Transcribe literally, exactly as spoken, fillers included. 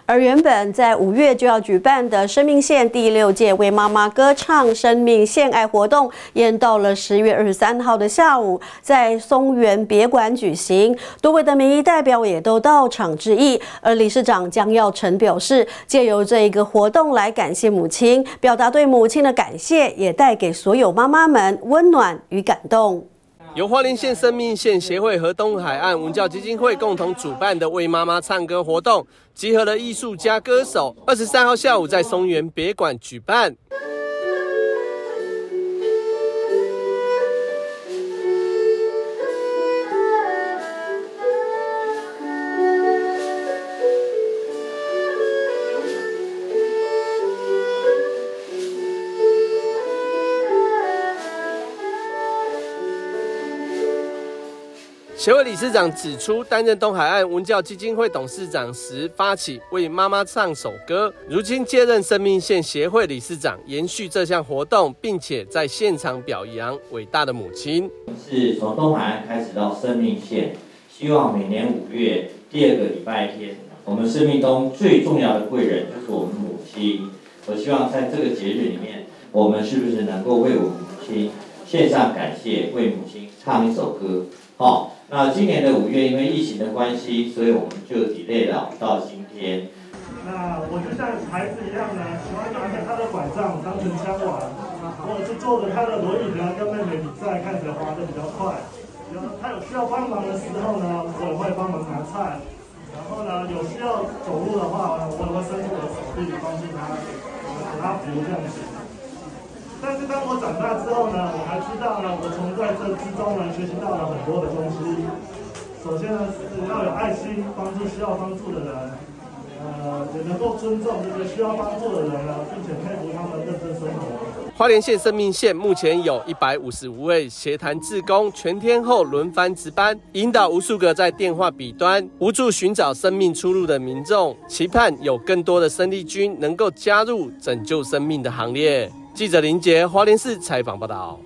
而原本在五月就要举办的生命线第六届为妈妈歌唱生命献爱活动，延到了十月二十三号的下午，在松原别馆举行。多位的民意代表也都到场致意。而理事长江耀成表示，借由这一个活动来感谢母亲，表达对母亲的感谢，也带给所有妈妈们温暖与感动。 由花莲县生命线协会和东海岸文教基金会共同主办的为妈妈唱歌活动，集合了艺术家、歌手。二十三号下午在松原别馆举办。协会理事长指出，担任东海岸文教基金会董事长时，发起为妈妈唱首歌，如今接任生命线协会理事长，延续这项活动，并且在现场表扬伟大的母亲。 是从东海岸开始到生命线，希望每年五月第二个礼拜天，我们生命中最重要的贵人就是我们母亲。我希望在这个节日里面，我们是不是能够为我们母亲献上感谢，为母亲唱一首歌？好。那今年的五月，因为疫情的关系，所以我们就 delay 了到今天。 那我就像孩子一样呢，喜欢拿着他的拐杖当成枪玩，或者是坐着他的轮椅呢，跟妹妹比赛，看谁滑得比较快。有他有需要帮忙的时候呢，我也会帮忙拿菜。然后呢，有需要走路的话，我也会伸出我的手臂帮助他，给他扶这样子。但是当我长大之后呢，我还知道呢，我从在这之中呢学习到了很多的东西。首先呢，是要有爱心，帮助需要帮助的人，呃，也能够尊重这些需要帮助的人呢，并且佩服他们认真生活。 花莲县生命线目前有一百五十五位协谈志工，全天候轮番值班，引导无数个在电话彼端无助寻找生命出路的民众，期盼有更多的生力军能够加入拯救生命的行列。记者林杰，花莲市采访报道。